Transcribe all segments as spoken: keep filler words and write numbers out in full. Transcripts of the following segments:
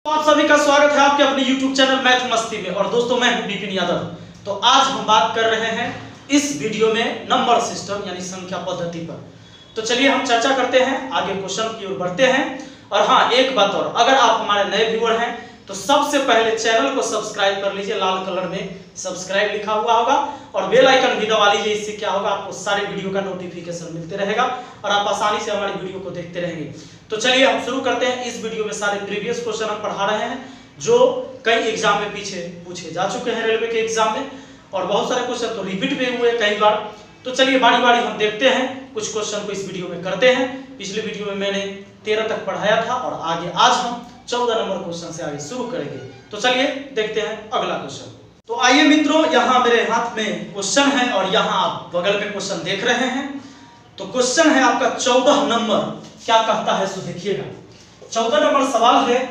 आप सभी का स्वागत है आपके अपने YouTube चैनल मैथ मस्ती में। और दोस्तों मैं हूं बिपिन यादव। तो आज हम बात कर रहे हैं इस वीडियो में नंबर सिस्टम यानी संख्या पद्धति पर। तो चलिए हम चर्चा करते हैं, आगे क्वेश्चन की ओर बढ़ते हैं। और हाँ, एक बात और, अगर आप हमारे नए व्यूअर हैं तो सबसे पहले चैनल को सब्सक्राइब कर लीजिए, लाल कलर में सब्सक्राइब लिखा हुआ होगा, और बेल आइकन भी दबा लीजिए। इससे क्या होगा, आपको सारे वीडियो का नोटिफिकेशन मिलते रहेगा और आप आसानी से हमारी वीडियो को देखते रहेंगे। तो चलिए हम शुरू करते हैं। इस वीडियो में सारे प्रीवियस क्वेश्चन हम पढ़ा रहे हैं जो कई एग्जाम में पीछे पूछे जा चुके हैं, रेलवे के एग्जाम में, और बहुत सारे क्वेश्चन तो रिपीट भी हुए कई बार। तो चलिए बारी बारी हम देखते हैं, कुछ क्वेश्चन को इस वीडियो में करते हैं। पिछले वीडियो में मैंने तेरह तक पढ़ाया था और आगे आज हम चौदह नंबर क्वेश्चन से आगे शुरू करेंगे। तो चलिए देखते हैं अगला क्वेश्चन। तो आइए मित्रों, यहाँ मेरे हाथ में क्वेश्चन है और यहाँ आप बगल में क्वेश्चन देख रहे हैं। तो क्वेश्चन है आपका चौदह नंबर, क्या कहता है सो देखिएगा। चौदह नंबर सवाल है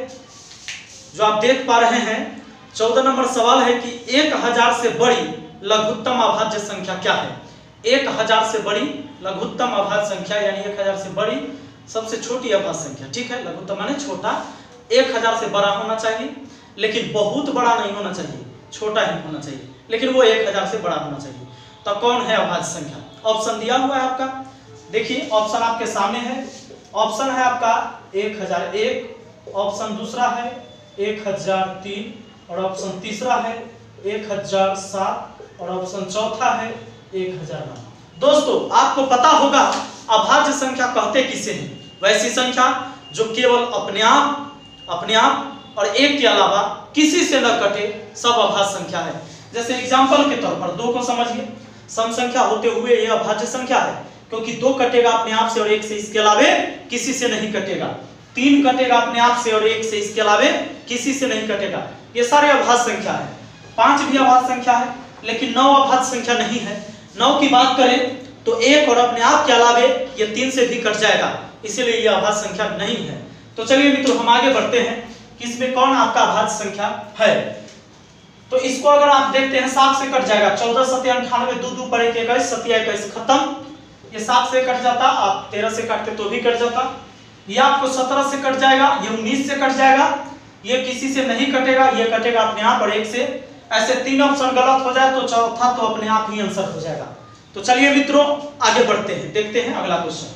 जो आप देख पा रहे हैं। चौदह नंबर सवाल है कि एक हजार से बड़ी लघुत्तम अभाज्य संख्या क्या है। एक हजार से बड़ी लघुत्तम अभाज्य संख्या यानी एक हजार से बड़ी सबसे छोटी अभाज्य संख्या, ठीक है। लघुत्तम माने छोटा, एक हजार से बड़ा होना चाहिए लेकिन बहुत बड़ा नहीं होना चाहिए, छोटा ही होना चाहिए, लेकिन वो एक हजार से बड़ा होना चाहिए। तो कौन है अभाज्य संख्या? ऑप्शन दिया हुआ है आपका, देखिए ऑप्शन आपके सामने है। ऑप्शन है आपका एक हजार एक, ऑप्शन दूसरा है एक हजार तीन, और ऑप्शन तीसरा है एक हजार सात, और ऑप्शन चौथा है एक हजार नौ। दोस्तों आपको पता होगा अभाज्य संख्या कहते किसे हैं? वैसी संख्या जो केवल अपने आप अपने आप और एक के अलावा किसी से न कटे, सब अभाज्य संख्या है। जैसे एग्जांपल के तौर पर दो को समझिए, सम संख्या होते हुए यह अभाज्य संख्या है क्योंकि दो कटेगा अपने आप से और एक से, इसके अलावे किसी से नहीं कटेगा। तीन कटेगा अपने आप से और एक से, इसके अलावे किसी से नहीं कटेगा। ये सारे अभाज्य संख्या है। पांच भी अभाज्य संख्या है लेकिन नौ अभाज्य संख्या नहीं है। नौ की बात करें तो एक और अपने आप के अलावे ये तीन से भी कट जाएगा, इसीलिए ये अभाज्य संख्या नहीं है। तो चलिए मित्रों हम आगे बढ़ते हैं कि इसमें कौन आपका अभाज्य संख्या है। तो इसको अगर आप देखते हैं सात से कट जाएगा। चौदह सत्य अंठानवे, दो दो पर एक इक्कीस, सत्या इक्कीस खत्म। ये सात से कट जाता, आप तेरह से काटते तो भी कट जाता। ये आपको सत्रह से कट जाएगा, ये उन्नीस से कट जाएगा, ये किसी से नहीं कटेगा, ये कटेगा अपने आप और एक से। ऐसे तीन ऑप्शन गलत हो जाए तो चौथा तो अपने आप ही आंसर हो जाएगा। तो चलिए मित्रों आगे बढ़ते हैं, देखते हैं अगला क्वेश्चन।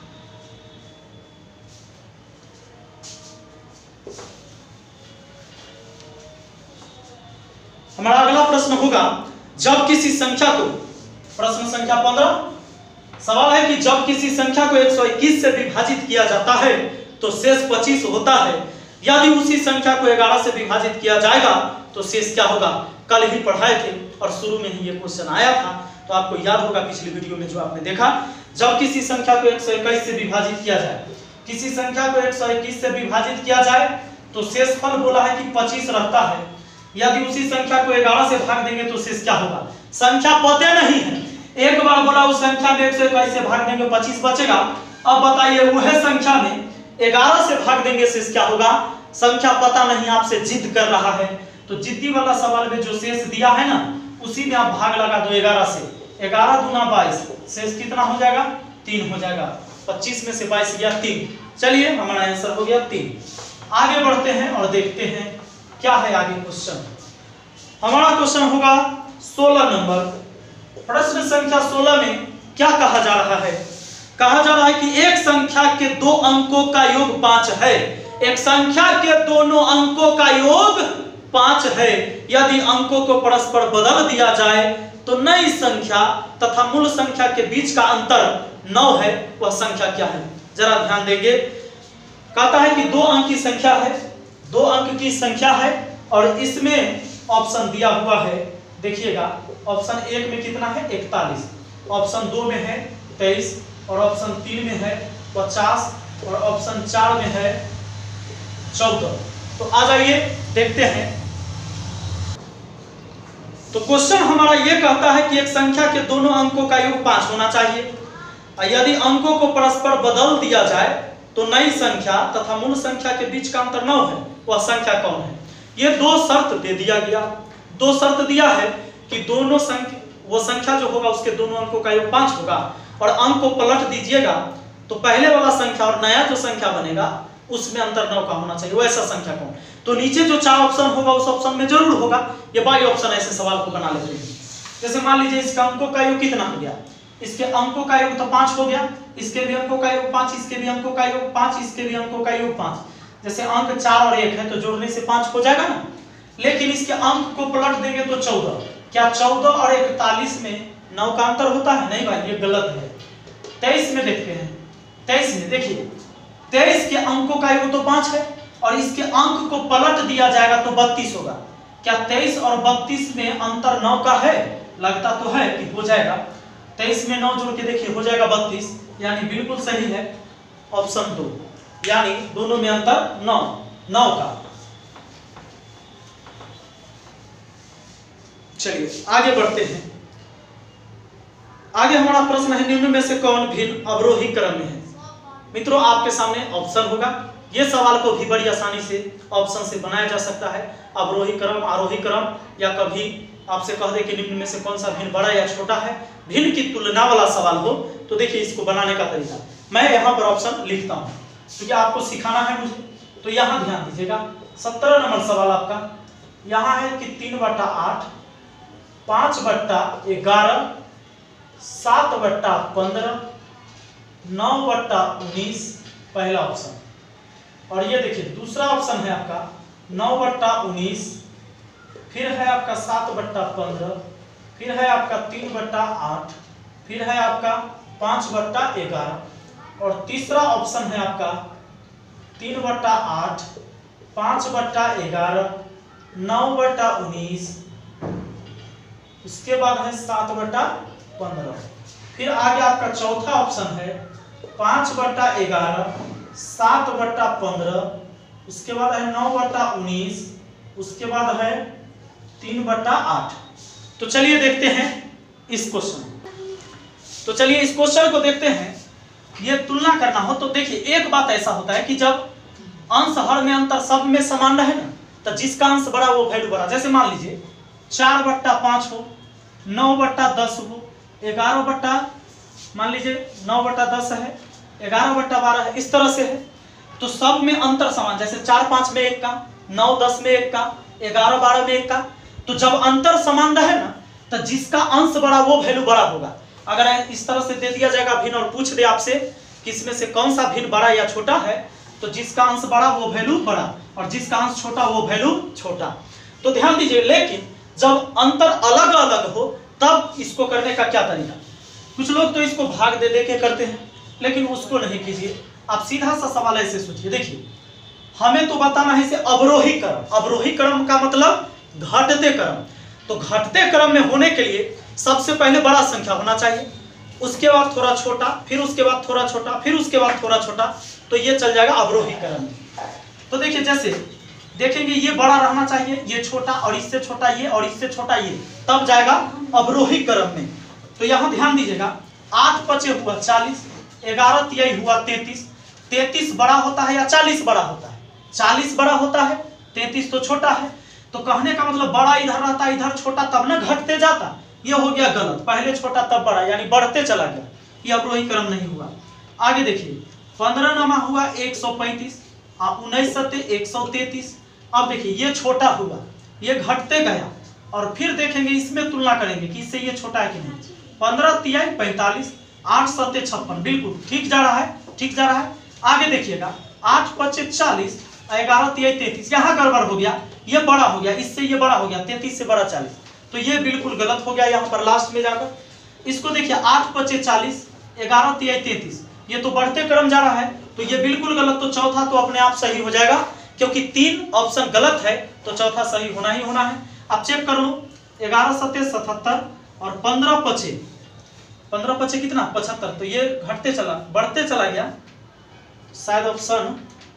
हमारा अगला प्रश्न होगा, जब किसी संख्या को, प्रश्न संख्या पंद्रह सवाल है कि जब किसी संख्या को एक सौ इक्कीस से विभाजित किया जाता है तो शेष पच्चीस होता है। यदि उसी संख्या को ग्यारह से विभाजित किया जाएगा तो शेष क्या होगा? कल ही पढ़ाए थे और शुरू में ही ये क्वेश्चन आया था, तो आपको याद होगा पिछली वीडियो में जो आपने देखा। जब किसी संख्या को एक सौ इक्कीस से विभाजित किया जाए, किसी संख्या को एक सौ इक्कीस से विभाजित किया जाए तो शेषफल बोला है कि पच्चीस रहता है। यदि उसी संख्या को ग्यारह से भाग देंगे तो शेष क्या होगा? संख्या पते नहीं है, एक बार बोला उस संख्या में एक सौ इक्कीस से भाग देंगे पच्चीस बचेगा। अब बताइए वह संख्या में ग्यारह से भाग देंगे शेष क्या होगा? संख्या पता नहीं, आपसे जिद कर रहा है। तो जिद्दी वाला सवाल में जो शेष दिया है ना, उसी में आप भाग लगा दो ग्यारह से। ग्यारह दूना बाईस, शेष कितना हो जाएगा? तीन हो जाएगा। पच्चीस में से बाईस गया तीन। चलिए हमारा आंसर हो गया तीन। आगे बढ़ते हैं और देखते हैं क्या है आगे क्वेश्चन। हमारा क्वेश्चन होगा सोलह नंबर। प्रश्न संख्या सोलह में क्या कहा जा रहा है? कहा जा रहा है कि एक संख्या के दो अंकों का योग पांच है। एक संख्या के दोनों अंकों का योग पांच है। यदि अंकों को परस्पर बदल दिया जाए तो नई संख्या तथा मूल संख्या के बीच का अंतर नौ है, वह संख्या क्या है? जरा ध्यान देंगे। कहता है कि दो अंक की संख्या है, दो अंक की संख्या है और इसमें ऑप्शन दिया हुआ है, देखिएगा। ऑप्शन एक में कितना है? इकतालीस, ऑप्शन दो में है तेईस, और ऑप्शन तीन में है पचास, और ऑप्शन चार में है चौदह। तो आ जाइए देखते हैं। तो क्वेश्चन हमारा ये कहता है कि एक संख्या के दोनों अंकों का योग पांच होना चाहिए। यदि अंकों को परस्पर बदल दिया जाए तो नई संख्या तथा मूल संख्या के बीच का अंतर नौ है, वह संख्या कौन है? ये दो शर्त दे दिया गया। दो शर्त दिया है कि दोनों संख्या, वो संख्या जो होगा उसके दोनों अंकों का योग पांच होगा, और अंक को पलट दीजिएगा तो पहले वाला संख्या और नया जो संख्या बनेगा उसमें अंतर नौ का होना चाहिए, वैसा संख्या कौन। तो नीचे जो चार ऑप्शन होगा उस ऑप्शन में जरूर होगा। ये बाई ऑप्शन ऐसे सवाल को बना लेते हैं। जैसे मान लीजिए इसके अंकों का योग कितना हो गया, इसके अंकों का योग तो पांच हो गया, इसके भी अंकों का योग पांच, इसके भी अंकों का योग पांच, इसके भी अंकों का योग पांच। जैसे अंक चार और एक है तो जोड़ने से पांच हो जाएगा ना। लेकिन इसके अंक को पलट देंगे तो चौदह। क्या चौदह और इकतालीस में नौ का अंतर होता है? नहीं भाई, ये गलत है। तेईस में देखते हैं, तेईस में देखिए तेईस के अंकों का योग तो पांच है और इसके अंक को पलट दिया जाएगा तो बत्तीस होगा। क्या तेईस और बत्तीस में अंतर नौ का है? लगता तो है कि हो जाएगा। तेईस में नौ जोड़ के देखिए हो जाएगा बत्तीस, यानी बिल्कुल सही है ऑप्शन दो, यानी दोनों में अंतर नौ नौ का। चलिए आगे बढ़ते हैं। आगे हमारा प्रश्न है निम्न में से कौन भिन्न अवरोही क्रम में है। मित्रों आपके सामने ऑप्शन होगा। ये सवाल को भी बड़ी आसानी से ऑप्शन से बनाया जा सकता है। अवरोही क्रम, आरोही क्रम, या कभी आपसे कह दे कि निम्न में से कौन सा भिन्न बड़ा या छोटा है, भिन्न की तुलना वाला सवाल हो तो देखिए इसको बनाने का तरीका मैं यहाँ पर ऑप्शन लिखता हूँ क्योंकि आपको सिखाना है मुझे। तो यहाँ ध्यान दीजिएगा, सत्रह नंबर सवाल आपका यहाँ है कि तीन बट्टा आठ, पांच बट्टा ग्यारह, सात बट्टा पंद्रह, नौ बट्टा उन्नीस, पहला ऑप्शन। और ये देखिए दूसरा ऑप्शन है आपका नौ बट्टा उन्नीस, फिर है आपका सात बट्टा पंद्रह, फिर है आपका तीन बट्टा आठ, फिर है आपका पांच बट्टा ग्यारह, और तीसरा ऑप्शन है आपका तीन बट्टा आठ, पांच बट्टा ग्यारह, नौ बट्टा उन्नीस, उसके बाद है सात बट्टा पंद्रह। फिर आगे आपका चौथा ऑप्शन है पांच बट्टा ग्यारह, सात बट्टा पंद्रह, उसके बाद है नौ बट्टा उन्नीस, उसके बाद है तीन बट्टा आठ। तो चलिए देखते हैं इस क्वेश्चन। तो चलिए इस क्वेश्चन को देखते हैं। ये तुलना करना हो तो देखिए एक बात ऐसा होता है कि जब अंश हर में अंतर सब में समान रहे ना, तो जिसका अंश बड़ा वो वैल्यू बड़ा। जैसे मान लीजिए चार बट्टा पांच हो, नौ बट्टा दस हो, ग्यारह बट्टा मान लीजिए नौ बट्टा दस है, ग्यारह बट्टा बारह है, इस तरह से है। तो सब में अंतर समान, जैसे चार पांच में एक का, नौ दस में एक का, ग्यारह बारह में एक का। तो जब अंतर समान रहे ना तो जिसका अंश बड़ा वो वैल्यू बड़ा होगा। अगर इस तरह से दे दिया जाएगा भिन्न और पूछ दे आपसे कि इसमें से कौन सा भिन्न बड़ा या छोटा है, तो जिसका अंश बड़ा वो वैल्यू बड़ा और जिसका अंश छोटा वो वैल्यू छोटा। तो ध्यान दीजिए, लेकिन जब अंतर अलग अलग हो तब इसको करने का क्या तरीका। कुछ लोग तो इसको भाग दे दे के करते हैं, लेकिन उसको नहीं कीजिए। आप सीधा सा सवाल ऐसे सोचिए, देखिए हमें तो बताना है इसे अवरोही क्रम। अवरोही क्रम का मतलब घटते क्रम। तो घटते क्रम में होने के लिए सबसे पहले बड़ा संख्या होना चाहिए, उसके बाद थोड़ा छोटा, फिर उसके बाद थोड़ा छोटा, फिर उसके बाद थोड़ा छोटा। तो ये चल जाएगा अवरोही क्रम में। तो देखिए जैसे देखेंगे ये बड़ा रहना चाहिए, ये छोटा, और इससे छोटा ये, और इससे छोटा ये, तब जाएगा अवरोही क्रम में। तो यहाँ ध्यान दीजिएगा, आठ पचे हुआ चालीस, ग्यारह तिहाई हुआ तैतीस। तैतीस बड़ा होता है या चालीस बड़ा होता है? चालीस बड़ा होता है, तैतीस तो छोटा है। तो कहने का मतलब बड़ा इधर रहता, इधर छोटा, तब ना घटते जाता। ये हो गया गलत, पहले छोटा तब बड़ा, यानी बढ़ते चला गया। ये अवरोही क्रम नहीं हुआ। आगे देखिए, पंद्रह नमा हुआ एक सौ पैंतीस, उन्नीस सत्ते एक सौ तैतीस। अब देखिए ये छोटा हुआ, ये घटते गया, और फिर देखेंगे इसमें तुलना करेंगे कि इससे ये छोटा है कि नहीं। पंद्रह तिहाई पैंतालीस, आठ सत्ते छप्पन, बिल्कुल ठीक जा रहा है, ठीक जा रहा है। आगे देखिएगा, आठ पच्चे चालीस, ग्यारह तिहाई तैतीस, यहाँ गड़बड़ हो गया, ये बड़ा हो गया, इससे ये बड़ा हो गया, तैतीस से बड़ा चालीस। तो ये बिल्कुल गलत हो गया यहाँ पर लास्ट में जाकर। इसको देखिए, आठ पच्चे चालीस, ग्यारह तिहाई तैतीस, ये तो बढ़ते क्रम जा रहा है, तो ये बिल्कुल गलत। तो चौथा तो अपने आप सही हो जाएगा, क्योंकि तीन ऑप्शन गलत है तो चौथा सही होना ही होना है। अब चेक कर लो, ग्यारह सत्ते सतहत्तर और पंद्रह पचे, पंद्रह पचे कितना? पचहत्तर। तो ये घटते चला, बढ़ते चला गया, शायद ऑप्शन।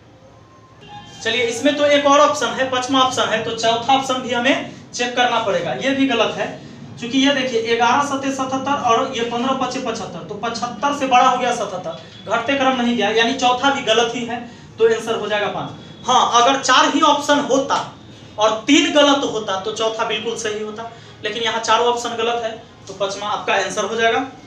चलिए इसमें तो एक और ऑप्शन है, पचमा ऑप्शन है, तो चौथा ऑप्शन भी हमें चेक करना पड़ेगा। ये भी गलत है, क्योंकि ये देखिए ग्यारह सत्ते सतहत्तर और ये पंद्रह पचे पचहत्तर, तो पचहत्तर से बड़ा हो गया सतहत्तर, घटते क्रम नहीं गया, यानी चौथा भी गलत ही है। तो आंसर हो जाएगा पांच। हाँ, अगर चार ही ऑप्शन होता और तीन गलत होता तो चौथा बिल्कुल सही होता, लेकिन यहाँ चारों ऑप्शन गलत है, तो पचमा आपका आंसर हो जाएगा।